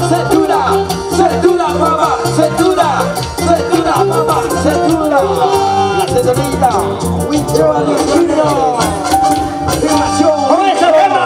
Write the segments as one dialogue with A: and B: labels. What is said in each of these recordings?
A: cintura, cintura, mamá, cintura, cintura, mamá, cintura. La señorita, QUICHUA PRODUCCIONES. ¡Con esa tema!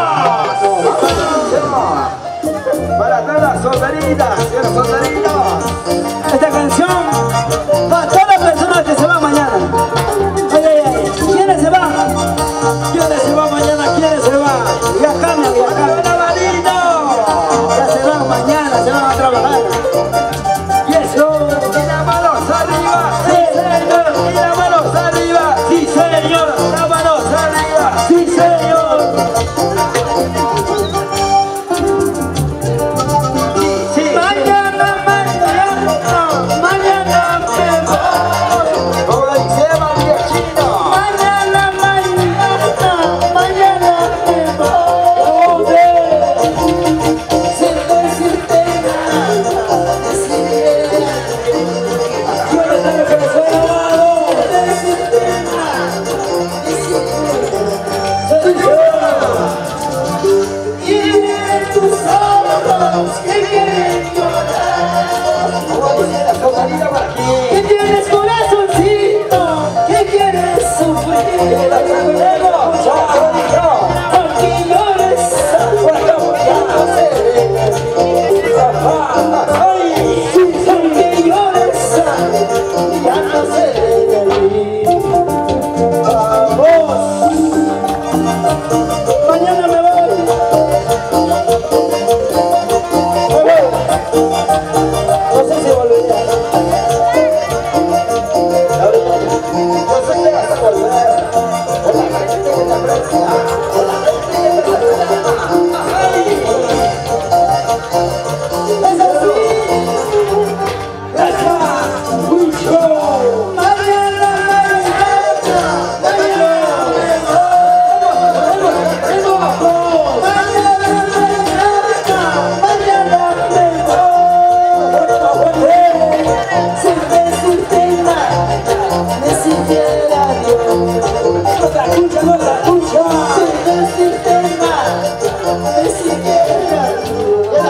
A: Para todas las soldaditas y los soldaditos. Esta canción para todas las personas que se van mañana. Ay, ay, ay. ¿Quiénes se van? ¿Quiénes se van mañana? ¿Quiénes se van? Ya cambian, ya cambian. Ya se van mañana, se van a trabajar. Y eso. Y las manos arriba. Sí, señor. Y las manos arriba. Sí, señor. Las manos arriba. Sí, señor. Sí. Mañana, mañana, mañana me voy. Como lo dice María Chino. Mañana, mañana, mañana me voy. Sin decirte nada, decirte yo no tengo que ser amado. Sin decirte nada, decirte soy yo. Y en tus ojos que quieren llorar. Que tienes corazoncito, que quieres sufrir. Porque llores, ya no sé de ti. Porque llores, ya no sé de ti. Vamos. Mañana me voy. No sé si volveré. Yo sé que vas a volver. Con la gente que te aprecia. Con la gente que te aprecia. Es así. Esa. QUICHUA. Mañana, mañana me voy. Mañana me voy. Sin decirte nada, me sintiera bien. No te escucha, no te escucha. Sin decirte nada, me sintiera bien.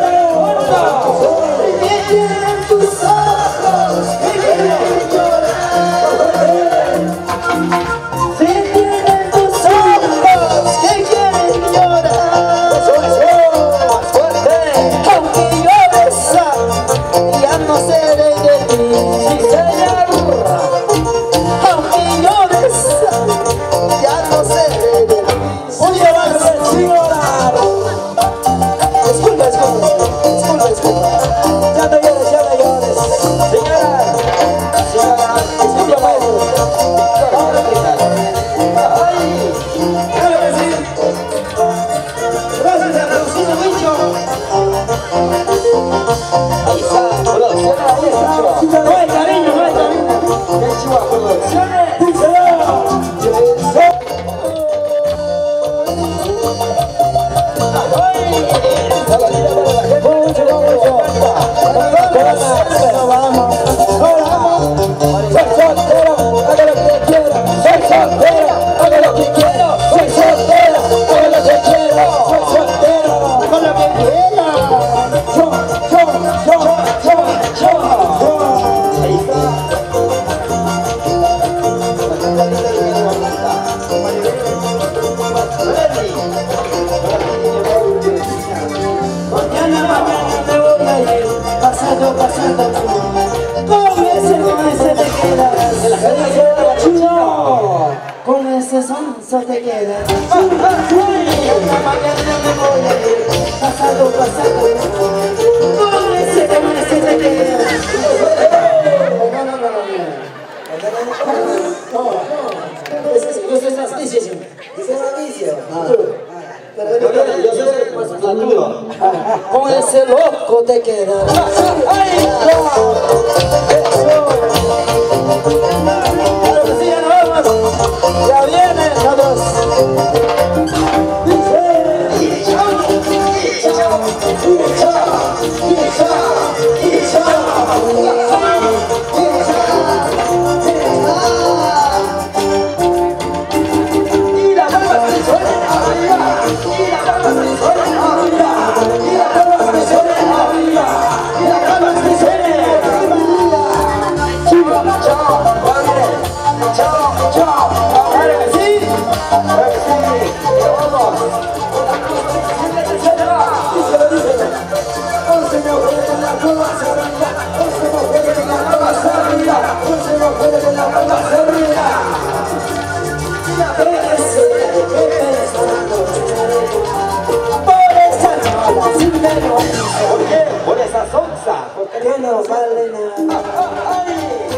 A: Que tienen tus ojos que quieren llorar. Si tienen tus ojos que quieren llorar. Aunque llores, ya no seré de ti. Aunque llores, ya no seré de ti. Un llorar, llorar. Disculpa, disculpa, disculpa, disculpa. Ya no llores, ya no llores. Señora, señora, disculpa, maestro. Ay, claro que sí. Gracias a Producciones Bicho. Ahí está, Producciones, ahí está. No hay cariño, no hay cariño. QUICHUA Producciones. Díselo. Mañana, mañana me voy a ir, pasando, pasando. Con ese te quedas. Chino, con ese sonso te quedas. Mañana, mañana me voy a ir, pasando, pasando. Con ese te quedas. No. Ese es auspicio. Ese es auspicio. Yo soy el saludo. Con ese loco te quedas. ¡Ay, no! Claro que sí, ya nos vamos. Ya vienen los dos. Y la Claro que sí, ya vamos. Díselo. 11 mujeres en la nueva salida, 11 mujeres en la nueva salida, 11 mujeres en la nueva salida. Por esa noche, sin vergüenza. ¿Por qué? Por esa sonza. Porque no vale nada. ¡Ay!